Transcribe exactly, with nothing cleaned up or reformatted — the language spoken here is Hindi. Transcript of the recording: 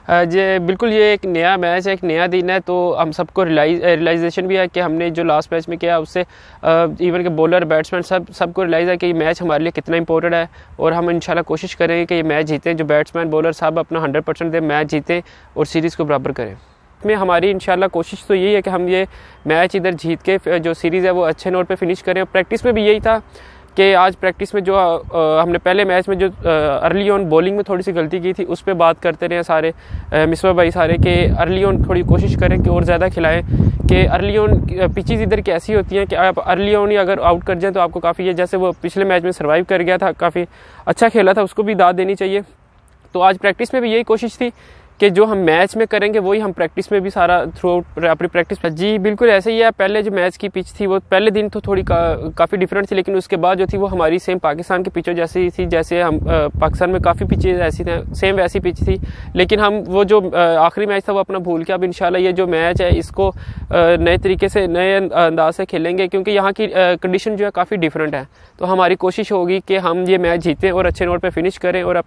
जे बिल्कुल ये एक नया मैच है, एक नया दिन है, तो हम सबको रियलाइज रियलाइजेशन भी है कि हमने जो लास्ट मैच में किया उससे इवन के बॉलर बैट्समैन सब सबको रियलाइज़ है कि ये मैच हमारे लिए कितना इंपॉर्टेंट है। और हम इंशाल्लाह कोशिश करेंगे कि ये मैच जीतें, जो बैट्समैन बॉलर सब अपना हंड्रेड परसेंट दें, मैच जीतें और सीरीज़ को बराबर करें। में हमारी इंशाल्लाह कोशिश तो यही है कि हम ये मैच इधर जीत के जो सीरीज़ है वो अच्छे नोट पे फिनिश करें। प्रैक्टिस में भी यही था कि आज प्रैक्टिस में जो आ, हमने पहले मैच में जो अर्ली ऑन बॉलिंग में थोड़ी सी गलती की थी उस पर बात करते रहे सारे मिसबा भाई सारे कि अर्ली ऑन थोड़ी कोशिश करें कि और ज़्यादा खिलाएं, कि अर्ली ऑन पिचेस इधर की ऐसी होती हैं कि आप अर्ली ऑन ही अगर आउट कर जाएं तो आपको काफ़ी है, जैसे वो पिछले मैच में सर्वाइव कर गया था, काफ़ी अच्छा खेला था, उसको भी दाद देनी चाहिए। तो आज प्रैक्टिस में भी यही कोशिश थी कि जो हम मैच में करेंगे वही हम प्रैक्टिस में भी सारा थ्रू आउट अपनी प्रैक्टिस। जी बिल्कुल ऐसे ही है। पहले जो मैच की पिच थी वो पहले दिन तो थोड़ी का, काफ़ी डिफरेंट थी, लेकिन उसके बाद जो थी वो हमारी सेम पाकिस्तान की पिचों जैसी थी, जैसे हम आ, पाकिस्तान में काफ़ी पिचेज ऐसी थी, सेम वैसी पिच थी। लेकिन हम वो जो आखिरी मैच था वो अपना भूल के अब इंशाल्लाह ये जो मैच है इसको नए तरीके से, नए अंदाज से खेलेंगे, क्योंकि यहाँ की कंडीशन जो है काफ़ी डिफरेंट है। तो हमारी कोशिश होगी कि हम ये मैच जीतें और अच्छे नोट पर फिनिश करें और